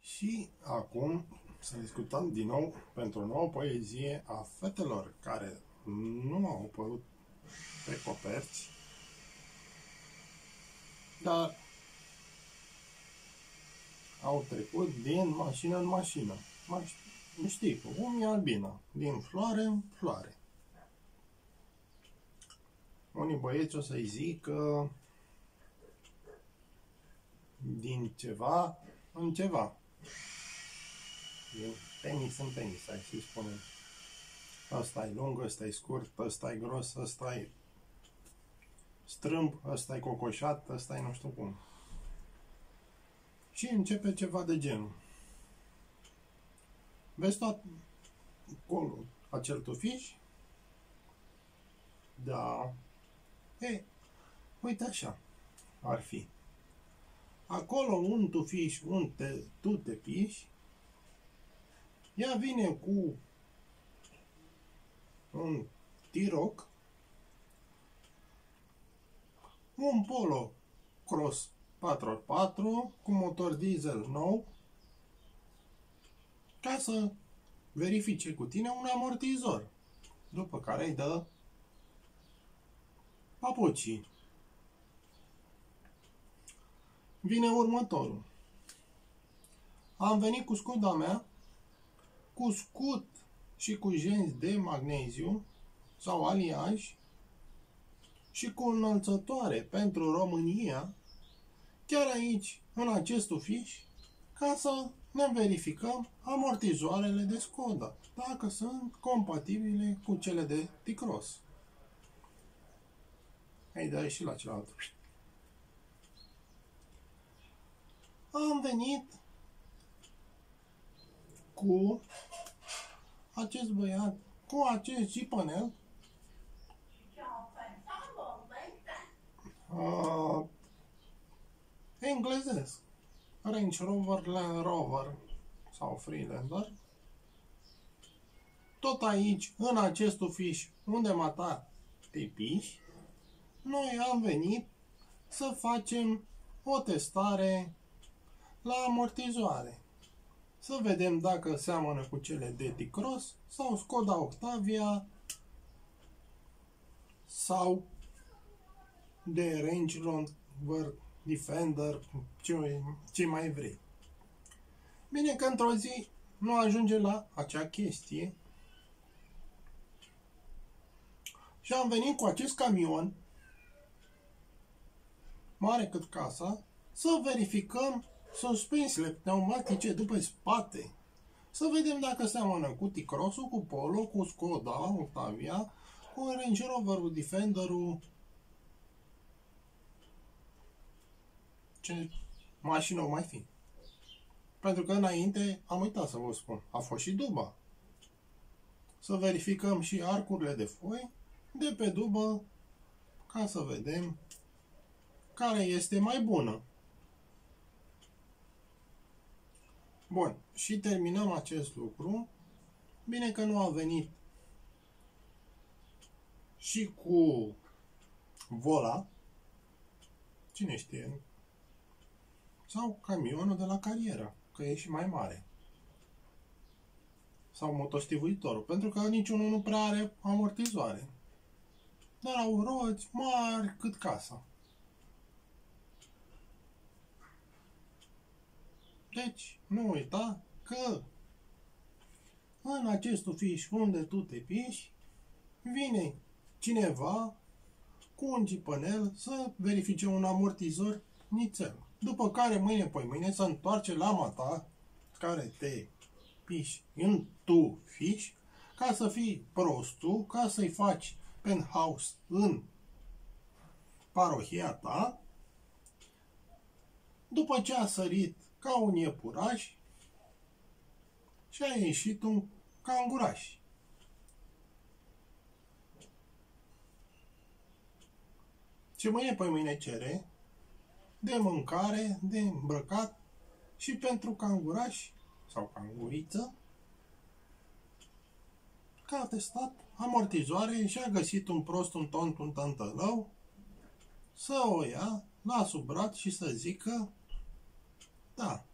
Și acum să discutăm din nou pentru o nouă poezie a fetelor care nu au apărut pe coperți, dar au trecut din mașină în mașină. Știi cum e Albina, din floare în floare. Unii băieți o să-i zică din ceva în ceva. Din penis în penis, hai să-i spunem. Ăsta e lung, ăsta e scurt, ăsta e gros, ăsta e strâmb, ăsta e cocoșat, ăsta e nu știu cum. Și începe ceva de genul. Vezi tot acolo acel tufiș? Da. Ei, uite așa ar fi. Acolo un tufiș unde tu te piși, ea vine cu un T-Roc, un Polo Cross 4x4 cu motor diesel nou, ca să verifice cu tine un amortizor, după care îi dă papucii. Vine următorul. Am venit cu scuda mea, cu scut și cu jenți de magneziu sau aliaj și cu înălțătoare pentru România, chiar aici, în acest tufiș, ca să ne verificăm amortizoarele de Skoda, dacă sunt compatibile cu cele de T-Cross. Hai, dă și la celălalt. Am venit cu acest băiat, cu acest Jeepanel, englezesc, Range Rover, Land Rover sau Freelander. Tot aici, în acest tufiș unde mata te piși, noi am venit să facem o testare la amortizoare. Să vedem dacă seamănă cu cele de T-Cross sau Skoda Octavia sau de Range Rover Defender, ce mai vrei. Bine că într-o zi nu ajunge la acea chestie și am venit cu acest camion mare cât casa să verificăm suspensiile pneumatice după spate. Să vedem dacă seamănă cu T-Cross-ul, cu Polo, cu Skoda Octavia, cu Range Rover Defender-ul. Ce mașină o mai fi? Pentru că înainte am uitat să vă spun, a fost și duba. Să verificăm și arcurile de foi de pe dubă ca să vedem care este mai bună. Bun, și terminăm acest lucru. Bine că nu a venit și cu Vola, cine știe, sau camionul de la carieră, că e și mai mare, sau motostivuitorul, pentru că niciunul nu prea are amortizoare, dar au roți mari cât casa. Deci, nu uita că în acest tufiș unde tu te piși, vine cineva cu un Jeepanel să verifice un amortizor nițel. După care mâine se întoarce la mata care te piși în tufiș ca să fii prostul, ca să-i faci penthouse în parohia ta. După ce a sărit ca un iepuraș și a ieșit un canguraș. Și mâine cere de mâncare, de îmbrăcat și pentru canguraș sau canguriță, că a testat amortizoare și a găsit un prost, un tont, un tântălău, să o ia la sub braț și să zică: da,